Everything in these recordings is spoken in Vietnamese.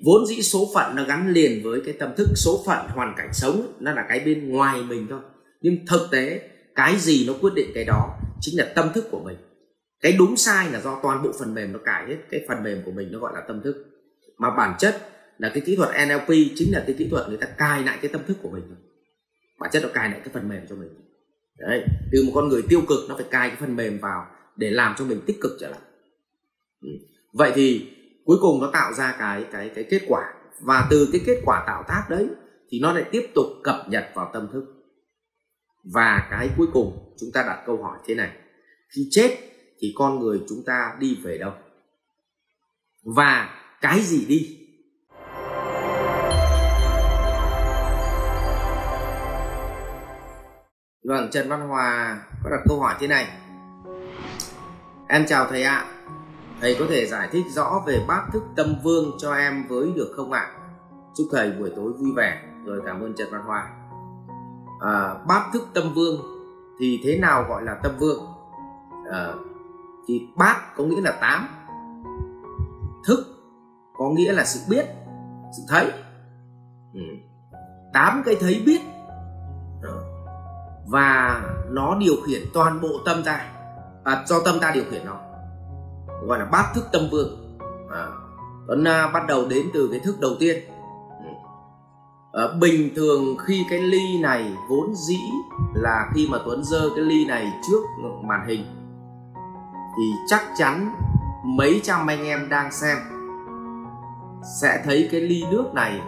vốn dĩ số phận nó gắn liền với cái tâm thức. Số phận, hoàn cảnh sống nó là cái bên ngoài mình thôi, nhưng thực tế cái gì nó quyết định cái đó chính là tâm thức của mình. Cái đúng sai là do toàn bộ phần mềm nó cài hết. Cái phần mềm của mình nó gọi là tâm thức, mà bản chất là cái kỹ thuật NLP chính là cái kỹ thuật người ta cài lại cái tâm thức của mình. Bản chất nó cài lại cái phần mềm cho mình. Đấy, từ một con người tiêu cực nó phải cài cái phần mềm vào để làm cho mình tích cực trở lại. Vậy thì cuối cùng nó tạo ra cái kết quả, và từ cái kết quả tạo tác đấy thì nó lại tiếp tục cập nhật vào tâm thức. Và cái cuối cùng chúng ta đặt câu hỏi thế này: khi chết thì con người chúng ta đi về đâu? Và cái gì đi? Vâng, Trần Văn Hòa có đặt câu hỏi thế này: em chào thầy ạ. Thầy có thể giải thích rõ về bát thức tâm vương cho em với được không ạ? Chúc thầy buổi tối vui vẻ. Rồi, cảm ơn Trần Văn Hòa. Bát thức tâm vương thì thế nào gọi là tâm vương? Thì bát có nghĩa là 8, thức có nghĩa là sự biết, sự thấy. 8 cái thấy biết, và nó điều khiển toàn bộ tâm ta, do tâm ta điều khiển nó, gọi là bát thức tâm vương. Tuấn bắt đầu đến từ cái thức đầu tiên. Bình thường khi cái ly này vốn dĩ là khi mà Tuấn giơ cái ly này trước màn hình thì chắc chắn mấy trăm anh em đang xem sẽ thấy cái ly nước này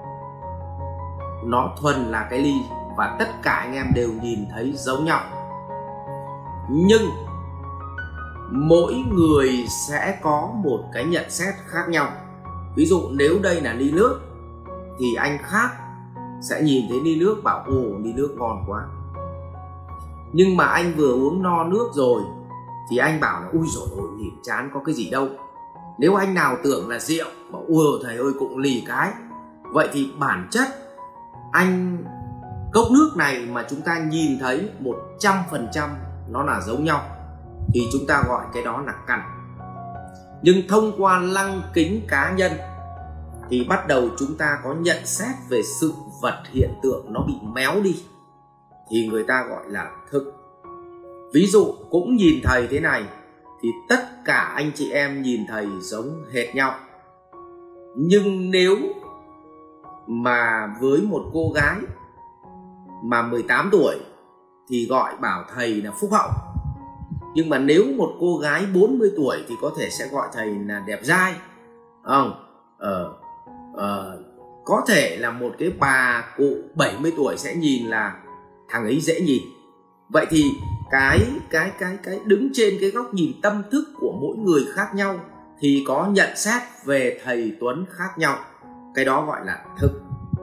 nó thuần là cái ly, và tất cả anh em đều nhìn thấy giống nhau. Nhưng mỗi người sẽ có một cái nhận xét khác nhau. Ví dụ nếu đây là ly nước thì anh khác sẽ nhìn thấy ly nước bảo ồ, ly nước ngon quá. Nhưng mà anh vừa uống no nước rồi thì anh bảo là ui dồi ôi, nhìn chán có cái gì đâu. Nếu anh nào tưởng là rượu bảo ui thầy ơi cũng lì cái. Vậy thì bản chất anh cốc nước này mà chúng ta nhìn thấy 100% nó là giống nhau thì chúng ta gọi cái đó là căn. Nhưng thông qua lăng kính cá nhân thì bắt đầu chúng ta có nhận xét về sự vật hiện tượng nó bị méo đi thì người ta gọi là thức. Ví dụ cũng nhìn thầy thế này thì tất cả anh chị em nhìn thầy giống hệt nhau. Nhưng nếu mà với một cô gái mà 18 tuổi thì gọi bảo thầy là phúc hậu. Nhưng mà nếu một cô gái 40 tuổi thì có thể sẽ gọi thầy là đẹp dai. Có thể là một cái bà cụ 70 tuổi sẽ nhìn là thằng ấy dễ nhìn. Vậy thì cái đứng trên cái góc nhìn tâm thức của mỗi người khác nhau thì có nhận xét về thầy Tuấn khác nhau. Cái đó gọi là thức.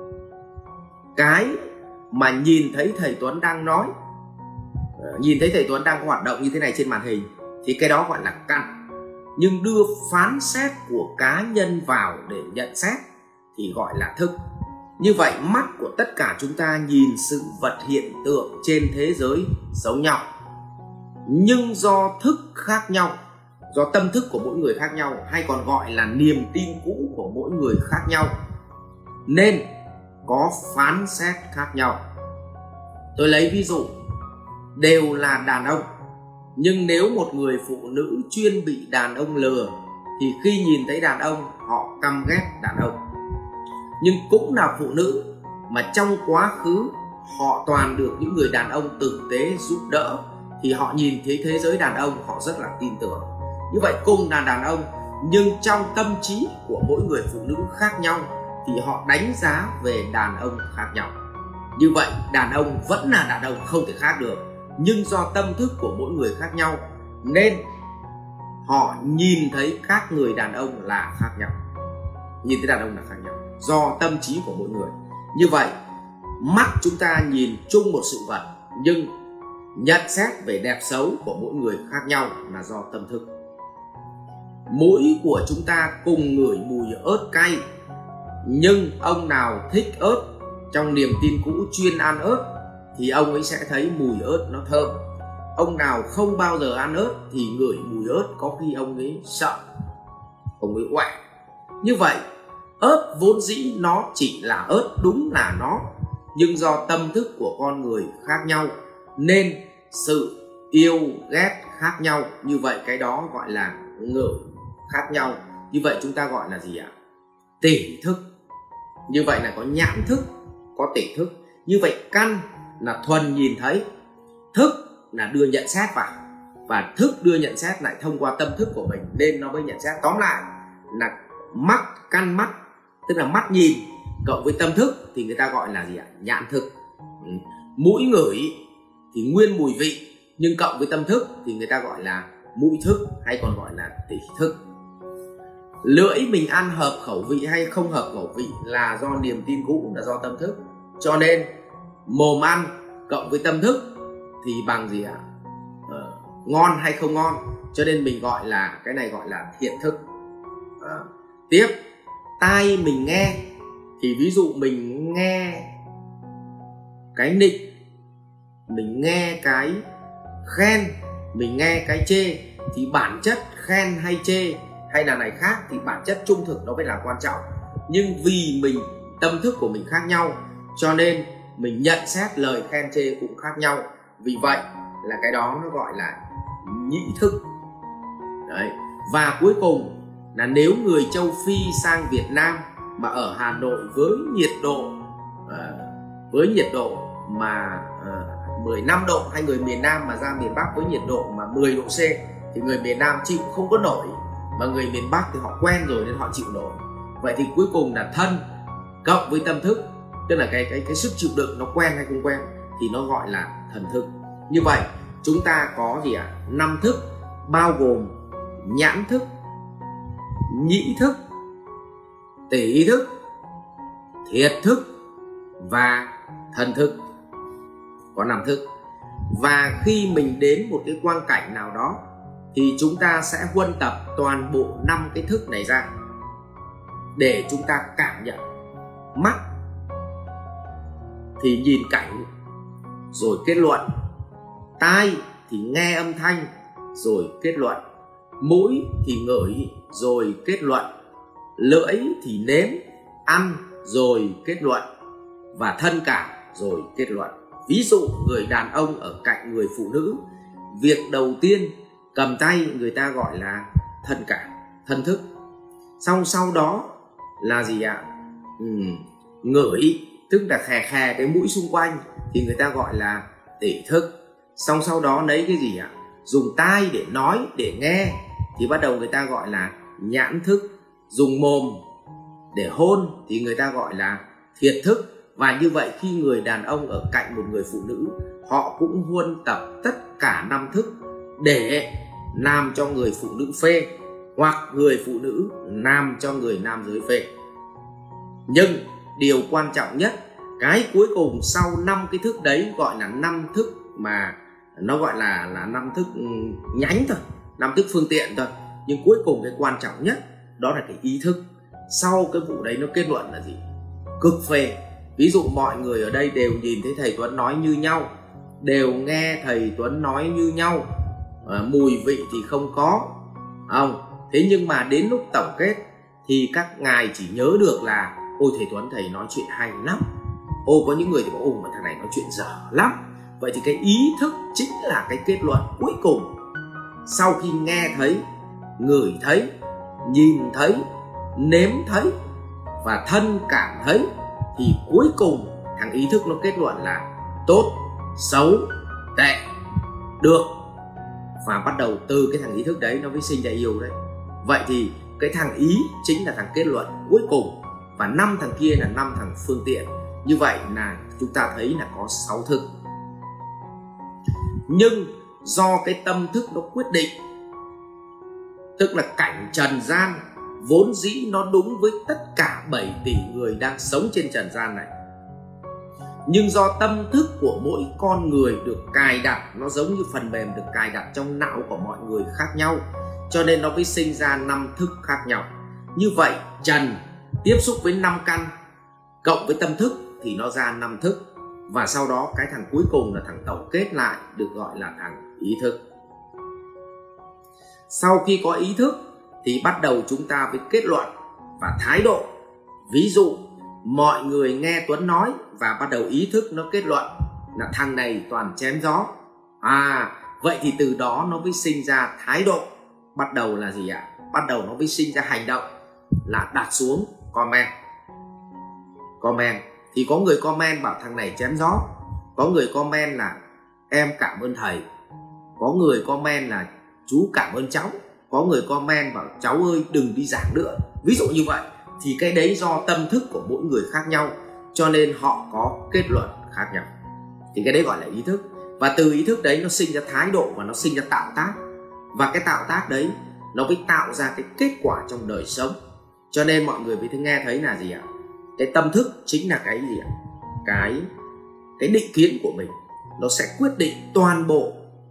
Cái mà nhìn thấy thầy Tuấn đang nói, nhìn thấy thầy Tuấn đang hoạt động như thế này trên màn hình thì cái đó gọi là căn. Nhưng đưa phán xét của cá nhân vào để nhận xét thì gọi là thức. Như vậy mắt của tất cả chúng ta nhìn sự vật hiện tượng trên thế giới giống nhau, nhưng do thức khác nhau, do tâm thức của mỗi người khác nhau, hay còn gọi là niềm tin cũ của mỗi người khác nhau, nên có phán xét khác nhau. Tôi lấy ví dụ, đều là đàn ông, nhưng nếu một người phụ nữ chuyên bị đàn ông lừa thì khi nhìn thấy đàn ông họ căm ghét đàn ông. Nhưng cũng là phụ nữ mà trong quá khứ họ toàn được những người đàn ông tử tế giúp đỡ thì họ nhìn thấy thế giới đàn ông họ rất là tin tưởng. Như vậy cùng là đàn ông nhưng trong tâm trí của mỗi người phụ nữ khác nhau thì họ đánh giá về đàn ông khác nhau. Như vậy đàn ông vẫn là đàn ông, không thể khác được, nhưng do tâm thức của mỗi người khác nhau nên họ nhìn thấy các người đàn ông là khác nhau. Nhìn thấy đàn ông là khác nhau do tâm trí của mỗi người. Như vậy mắt chúng ta nhìn chung một sự vật nhưng nhận xét về đẹp xấu của mỗi người khác nhau là do tâm thức. Mũi của chúng ta cùng ngửi mùi ớt cay, nhưng ông nào thích ớt trong niềm tin cũ chuyên ăn ớt thì ông ấy sẽ thấy mùi ớt nó thơm. Ông nào không bao giờ ăn ớt thì ngửi mùi ớt có khi ông ấy sợ, ông ấy quẹ. Như vậy Ớt vốn dĩ nó chỉ là ớt, đúng là nó, nhưng do tâm thức của con người khác nhau nên sự yêu ghét khác nhau. Như vậy cái đó gọi là ngửi khác nhau. Như vậy chúng ta gọi là gì ạ? Tỷ thức. Như vậy là có nhãn thức, có tỷ thức. Như vậy căn là thuần nhìn thấy, thức là đưa nhận xét vào, và thức đưa nhận xét lại thông qua tâm thức của mình nên nó mới nhận xét. Tóm lại là mắt, căn mắt tức là mắt nhìn cộng với tâm thức thì người ta gọi là gì ạ? Nhãn thức. Mũi ngửi thì nguyên mùi vị nhưng cộng với tâm thức thì người ta gọi là mũi thức, hay còn gọi là tỷ thức. Lưỡi mình ăn hợp khẩu vị hay không hợp khẩu vị là do niềm tin cũ, là do tâm thức. Cho nên mồm ăn cộng với tâm thức thì bằng gì ạ? Ngon hay không ngon. Cho nên mình gọi là cái này gọi là thiện thức. Tiếp, tai mình nghe thì ví dụ mình nghe cái nịnh, mình nghe cái khen, mình nghe cái chê thì bản chất khen hay chê hay là này khác thì bản chất trung thực nó mới là quan trọng. Nhưng vì mình tâm thức của mình khác nhau cho nên mình nhận xét lời khen chê cũng khác nhau. Vì vậy là cái đó nó gọi là nhĩ thức. Đấy. Và cuối cùng là nếu người châu Phi sang Việt Nam mà ở Hà Nội với nhiệt độ mà 15 độ, hay người miền Nam mà ra miền Bắc với nhiệt độ mà 10 độ C thì người miền Nam chịu không có nổi, mà người miền Bắc thì họ quen rồi nên họ chịu nổi. Vậy thì cuối cùng là thân cộng với tâm thức, tức là cái sức chịu đựng nó quen hay không quen thì nó gọi là thần thức. Như vậy chúng ta có gì ạ? 5 thức bao gồm nhãn thức, nhĩ thức, tỷ thức, thiệt thức và thần thức. Có 5 thức. Và khi mình đến một cái quang cảnh nào đó thì chúng ta sẽ huân tập toàn bộ 5 cái thức này ra để chúng ta cảm nhận. Mắt thì nhìn cảnh rồi kết luận, tai thì nghe âm thanh rồi kết luận, mũi thì ngửi rồi kết luận, lưỡi thì nếm ăn rồi kết luận, và thân cảm rồi kết luận. Ví dụ người đàn ông ở cạnh người phụ nữ, việc đầu tiên cầm tay người ta gọi là thân cảm, thân thức. Sau đó là gì ạ? Ngửi, tức là khè khè cái mũi xung quanh thì người ta gọi là tỷ thức. Sau đó lấy cái gì ạ? Dùng tai để nói, để nghe thì bắt đầu người ta gọi là nhãn thức. Dùng mồm để hôn thì người ta gọi là thiệt thức. Và như vậy khi người đàn ông ở cạnh một người phụ nữ, họ cũng huân tập tất cả 5 thức để làm cho người phụ nữ phê, hoặc người phụ nữ làm cho người nam giới phê. Nhưng điều quan trọng nhất, cái cuối cùng sau 5 cái thức đấy gọi là 5 thức mà nó gọi là 5 thức nhánh thôi, 5 thức phương tiện thôi. Nhưng cuối cùng cái quan trọng nhất đó là cái ý thức. Sau cái vụ đấy nó kết luận là gì? Cực phê. Ví dụ mọi người ở đây đều nhìn thấy thầy Tuấn nói như nhau, đều nghe thầy Tuấn nói như nhau, mùi vị thì không có, không? Thế nhưng mà đến lúc tổng kết thì các ngài chỉ nhớ được là ôi thầy Tuấn thầy nói chuyện hay lắm. Ô, có những người thì bảo ôi mà thằng này nói chuyện dở lắm. Vậy thì cái ý thức chính là cái kết luận cuối cùng. Sau khi nghe thấy, ngửi thấy, nhìn thấy, nếm thấy và thân cảm thấy thì cuối cùng thằng ý thức nó kết luận là tốt, xấu, tệ, được. Và bắt đầu từ cái thằng ý thức đấy nó mới sinh ra yêu đấy. Vậy thì cái thằng ý chính là thằng kết luận cuối cùng, và 5 thằng kia là 5 thằng phương tiện. Như vậy là chúng ta thấy là có 6 thức. Nhưng do cái tâm thức nó quyết định, tức là cảnh trần gian vốn dĩ nó đúng với tất cả 7 tỷ người đang sống trên trần gian này. Nhưng do tâm thức của mỗi con người được cài đặt, nó giống như phần mềm được cài đặt trong não của mọi người khác nhau, cho nên nó mới sinh ra 5 thức khác nhau. Như vậy trần tiếp xúc với 5 căn cộng với tâm thức thì nó ra 5 thức. Và sau đó cái thằng cuối cùng là thằng tổng kết lại được gọi là thằng ý thức. Sau khi có ý thức thì bắt đầu chúng ta phải kết luận và thái độ. Ví dụ mọi người nghe Tuấn nói và bắt đầu ý thức nó kết luận là thằng này toàn chém gió. Vậy thì từ đó nó mới sinh ra thái độ. Bắt đầu là gì ạ? Bắt đầu nó mới sinh ra hành động là đặt xuống comment. Thì có người comment bảo thằng này chém gió, có người comment là em cảm ơn thầy, có người comment là chú cảm ơn cháu, có người comment bảo cháu ơi đừng đi giảng nữa. Ví dụ như vậy. Thì cái đấy do tâm thức của mỗi người khác nhau, cho nên họ có kết luận khác nhau. Thì cái đấy gọi là ý thức. Và từ ý thức đấy nó sinh ra thái độ và nó sinh ra tạo tác. Và cái tạo tác đấy nó mới tạo ra cái kết quả trong đời sống. Cho nên mọi người mới nghe thấy là gì ạ? Cái tâm thức chính là cái gì ạ? Cái định kiến của mình. Nó sẽ quyết định toàn bộ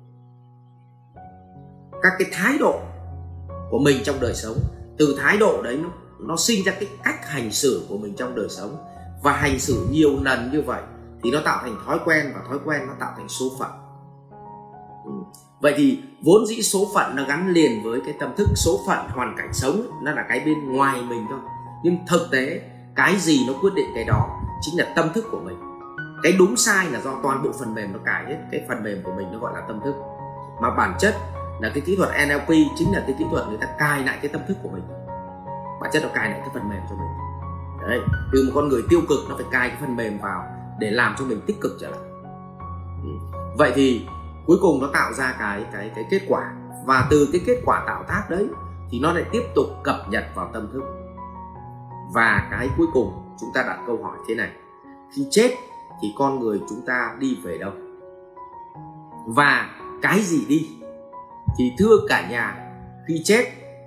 các cái thái độ của mình trong đời sống. Từ thái độ đấy nó sinh ra cái cách hành xử của mình trong đời sống. Và hành xử nhiều lần như vậy thì nó tạo thành thói quen, và thói quen nó tạo thành số phận. Vậy thì vốn dĩ số phận nó gắn liền với cái tâm thức. Số phận, hoàn cảnh sống nó là cái bên ngoài mình thôi. Nhưng thực tế cái gì nó quyết định cái đó chính là tâm thức của mình. Cái đúng sai là do toàn bộ phần mềm nó cài hết. Cái phần mềm của mình nó gọi là tâm thức. Mà bản chất là cái kỹ thuật NLP chính là cái kỹ thuật người ta cài lại cái tâm thức của mình. Bản chất nó cài lại cái phần mềm cho mình. Đấy, từ một con người tiêu cực nó phải cài cái phần mềm vào để làm cho mình tích cực trở lại. Vậy thì cuối cùng nó tạo ra cái kết quả. Và từ cái kết quả tạo tác đấy thì nó lại tiếp tục cập nhật vào tâm thức. Và cái cuối cùng chúng ta đặt câu hỏi thế này: khi chết thì con người chúng ta đi về đâu? Và cái gì đi? Thì thưa cả nhà, khi chết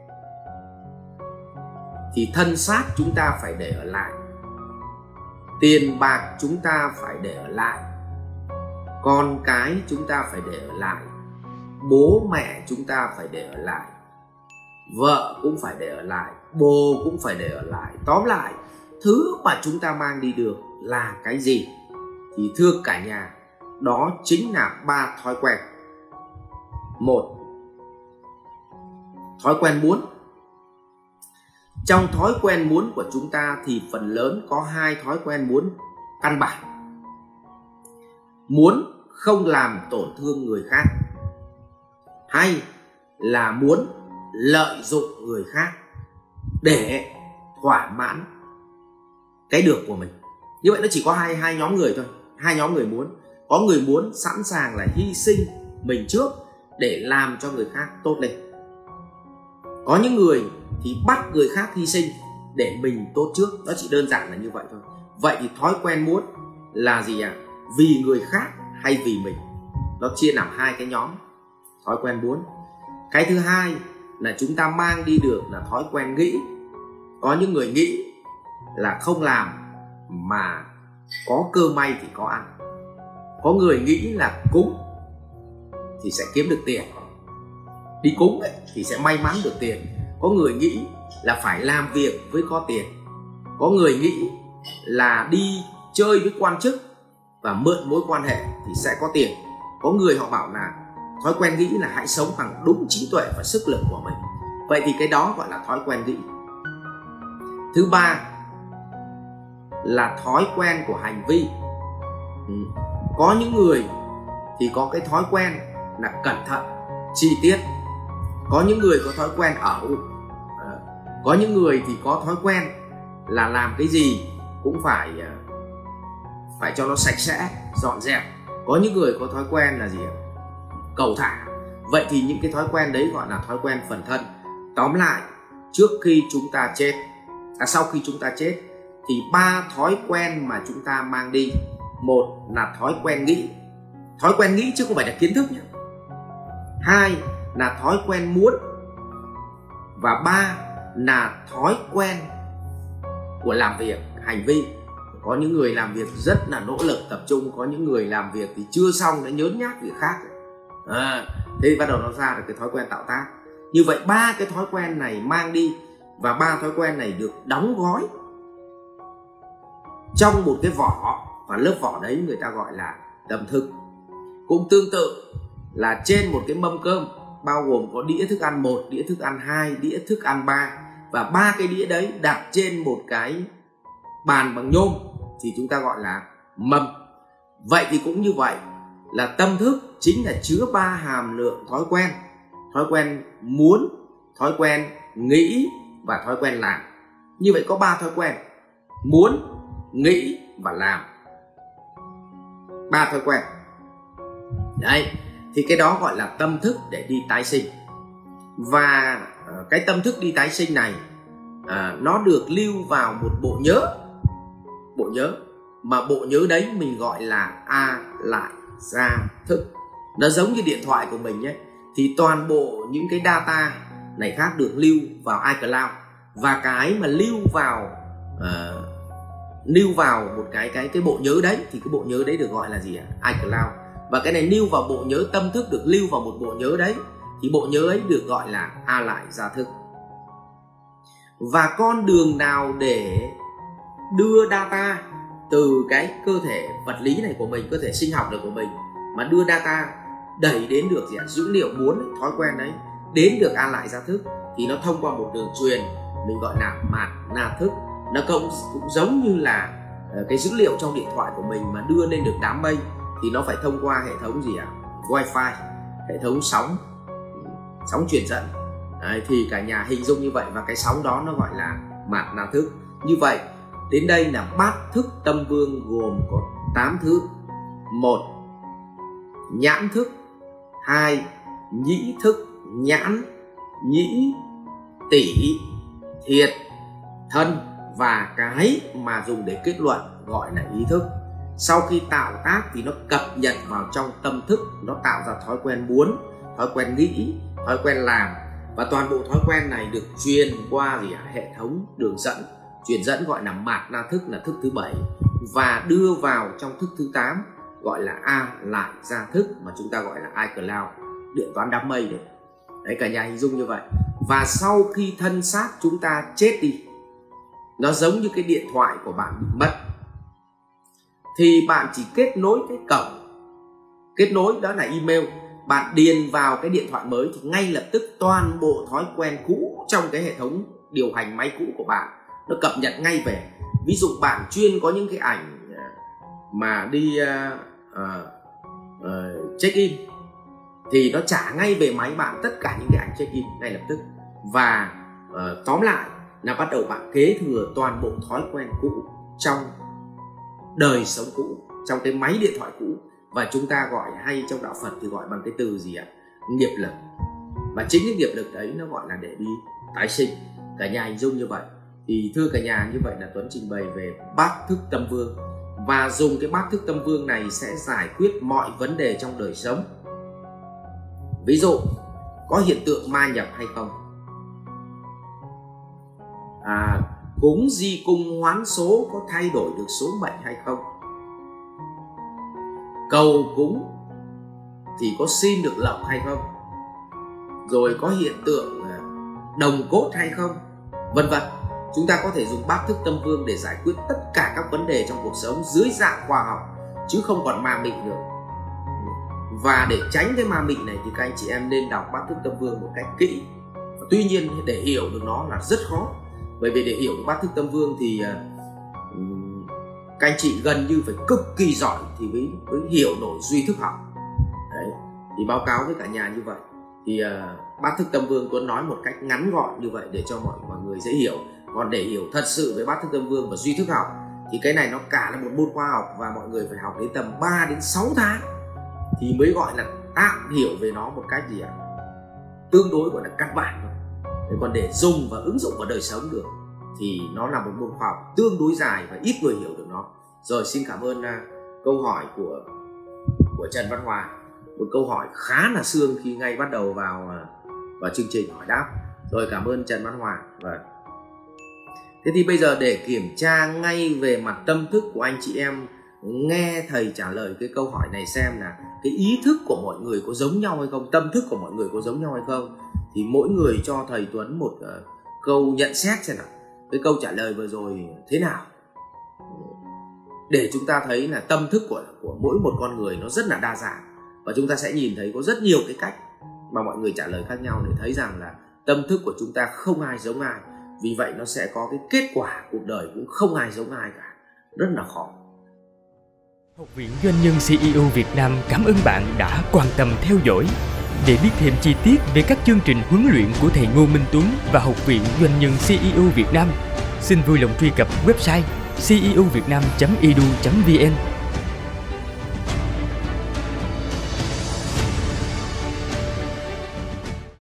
thì thân xác chúng ta phải để ở lại, tiền bạc chúng ta phải để ở lại, con cái chúng ta phải để ở lại, bố mẹ chúng ta phải để ở lại, vợ cũng phải để ở lại, bồ cũng phải để ở lại. Tóm lại, thứ mà chúng ta mang đi được là cái gì? Thì thưa cả nhà, đó chính là 3 thói quen. 1. Thói quen muốn. Trong thói quen muốn của chúng ta thì phần lớn có 2 thói quen muốn căn bản. Muốn không làm tổn thương người khác, hay là muốn lợi dụng người khác để thỏa mãn cái được của mình. Như vậy nó chỉ có hai nhóm người thôi. 2 nhóm người muốn. Có người muốn sẵn sàng là hy sinh mình trước để làm cho người khác tốt lên. Có những người thì bắt người khác hy sinh để mình tốt trước. Nó chỉ đơn giản là như vậy thôi. Vậy thì thói quen muốn là gì ạ? Vì người khác hay vì mình? Nó chia làm 2 cái nhóm thói quen muốn. Cái thứ hai là chúng ta mang đi được là thói quen nghĩ. Có những người nghĩ là không làm mà có cơ may thì có ăn. Có người nghĩ là cúng thì sẽ kiếm được tiền, đi cúng ấy, thì sẽ may mắn được tiền. Có người nghĩ là phải làm việc với có tiền. Có người nghĩ là đi chơi với quan chức và mượn mối quan hệ thì sẽ có tiền. Có người họ bảo là thói quen nghĩ là hãy sống bằng đúng trí tuệ và sức lực của mình. Vậy thì cái đó gọi là thói quen nghĩ. Thứ ba là thói quen của hành vi. Có những người thì có cái thói quen là cẩn thận, chi tiết. Có những người có thói quen ẩu. Có những người thì có thói quen là làm cái gì cũng phải cho nó sạch sẽ, dọn dẹp. Có những người có thói quen là gì? Cầu thả. Vậy thì những cái thói quen đấy gọi là thói quen phần thân. Tóm lại, trước khi chúng ta chết, sau khi chúng ta chết thì 3 thói quen mà chúng ta mang đi. 1 là thói quen nghĩ. Thói quen nghĩ chứ không phải là kiến thức nhé. 2 là thói quen muốn. Và 3 là thói quen của làm việc, hành vi. Có những người làm việc rất là nỗ lực tập trung, có những người làm việc thì chưa xong đã nhớn nhác việc khác. Thế bắt đầu nó ra được cái thói quen tạo tác. Như vậy 3 cái thói quen này mang đi, và 3 thói quen này được đóng gói trong một cái vỏ, và lớp vỏ đấy người ta gọi là tâm thức. Cũng tương tự là trên một cái mâm cơm bao gồm có đĩa thức ăn 1, đĩa thức ăn 2, đĩa thức ăn 3, và 3 cái đĩa đấy đặt trên một cái bàn bằng nhôm thì chúng ta gọi là mâm. Vậy thì cũng như vậy, là tâm thức chính là chứa 3 hàm lượng thói quen. Thói quen muốn, thói quen nghĩ và thói quen làm. Như vậy có 3 thói quen: muốn, nghĩ và làm. 3 thói quen. Đấy, thì cái đó gọi là tâm thức để đi tái sinh. Và cái tâm thức đi tái sinh này nó được lưu vào một bộ nhớ. Mà bộ nhớ đấy mình gọi là A lại gia thức. Nó giống như điện thoại của mình nhé. Thì toàn bộ những cái data này khác được lưu vào iCloud. Và cái mà lưu vào một cái bộ nhớ đấy thì cái bộ nhớ đấy được gọi là gì ạ? iCloud. Và cái này lưu vào bộ nhớ, tâm thức được lưu vào một bộ nhớ đấy thì bộ nhớ ấy được gọi là A lại gia thức. Và con đường nào để đưa data từ cái cơ thể vật lý này của mình, cơ thể sinh học này của mình, mà đưa data đẩy đến được gì ạ? Dữ liệu muốn, thói quen đấy đến được A lại gia thức, thì nó thông qua một đường truyền mình gọi là mạt na thức. Nó cũng giống như là cái dữ liệu trong điện thoại của mình mà đưa lên được đám mây thì nó phải thông qua hệ thống gì ạ? Wi-Fi, hệ thống sóng truyền dẫn. Đấy, thì cả nhà hình dung như vậy, và cái sóng đó nó gọi là mạt na thức. Như vậy đến đây là bát thức tâm vương gồm có 8 thứ. 1. Nhãn thức. 2. Nhĩ thức. Nhãn, nhĩ, tỷ, thiệt, thân, và cái mà dùng để kết luận gọi là ý thức. Sau khi tạo tác thì nó cập nhật vào trong tâm thức, nó tạo ra thói quen muốn, thói quen nghĩ, thói quen làm. Và toàn bộ thói quen này được truyền qua hệ thống đường dẫn, truyền dẫn gọi là mạt na thức, là thức thứ 7, và đưa vào trong thức thứ 8 gọi là A lại gia thức, mà chúng ta gọi là iCloud, điện toán đám mây đấy. Đấy, cả nhà hình dung như vậy. Và sau khi thân xác chúng ta chết đi, nó giống như cái điện thoại của bạn bị mất, thì bạn chỉ kết nối cái cổng, kết nối đó là email. Bạn điền vào cái điện thoại mới thì ngay lập tức toàn bộ thói quen cũ trong cái hệ thống điều hành máy cũ của bạn nó cập nhật ngay về. Ví dụ bạn chuyên có những cái ảnh mà đi check in thì nó trả ngay về máy bạn tất cả những cái ảnh check in ngay lập tức. Và tóm lại là bắt đầu bạn kế thừa toàn bộ thói quen cũ trong đời sống cũ, trong cái máy điện thoại cũ. Và chúng ta gọi, hay trong đạo Phật thì gọi bằng cái từ gì ạ? Nghiệp lực. Và chính cái nghiệp lực đấy nó gọi là để đi tái sinh. Cả nhà hình dung như vậy. Thì thưa cả nhà, như vậy là Tuấn trình bày về bát thức tâm vương. Và dùng cái bát thức tâm vương này sẽ giải quyết mọi vấn đề trong đời sống. Ví dụ, có hiện tượng ma nhập hay không? Cúng di cung hoán số có thay đổi được số mệnh hay không? Cầu cúng thì có xin được lộc hay không? Rồi có hiện tượng đồng cốt hay không? Vân vân. Chúng ta có thể dùng bát thức tâm vương để giải quyết tất cả các vấn đề trong cuộc sống dưới dạng khoa học, chứ không còn ma mị nữa. Và để tránh cái ma mị này thì các anh chị em nên đọc bát thức tâm vương một cách kỹ. Và tuy nhiên để hiểu được nó là rất khó. Bởi vì để hiểu được bát thức tâm vương thì các anh chị gần như phải cực kỳ giỏi thì mới hiểu nổi duy thức học. Đấy, thì báo cáo với cả nhà như vậy. Thì bát thức tâm vương Tuấn nói một cách ngắn gọn như vậy để cho mọi người dễ hiểu. Còn để hiểu thật sự về bát thức tâm vương và duy thức học thì cái này nó cả là một môn khoa học, và mọi người phải học đến tầm 3 đến 6 tháng thì mới gọi là tạm hiểu về nó một cách gì ạ? Tương đối gọi là căn bản thôi. Còn để dùng và ứng dụng vào đời sống được thì nó là một môn khoa học tương đối dài và ít người hiểu được nó. Rồi, xin cảm ơn câu hỏi của Trần Văn Hòa, một câu hỏi khá là xương khi ngay bắt đầu vào chương trình hỏi đáp. Rồi, cảm ơn Trần Văn Hòa. Thế thì bây giờ để kiểm tra ngay về mặt tâm thức của anh chị em, nghe thầy trả lời cái câu hỏi này xem là cái ý thức của mọi người có giống nhau hay không, tâm thức của mọi người có giống nhau hay không. Thì mỗi người cho thầy Tuấn một câu nhận xét xem nào, cái câu trả lời vừa rồi thế nào, để chúng ta thấy là tâm thức của mỗi một con người nó rất là đa dạng. Và chúng ta sẽ nhìn thấy có rất nhiều cái cách mà mọi người trả lời khác nhau để thấy rằng là tâm thức của chúng ta không ai giống ai. Vì vậy nó sẽ có cái kết quả cuộc đời cũng không ai giống ai cả, rất là khó. Học viện Doanh nhân CEO Việt Nam cảm ơn bạn đã quan tâm theo dõi. Để biết thêm chi tiết về các chương trình huấn luyện của thầy Ngô Minh Tuấn và Học viện Doanh nhân CEO Việt Nam, xin vui lòng truy cập website ceovietnam.edu.vn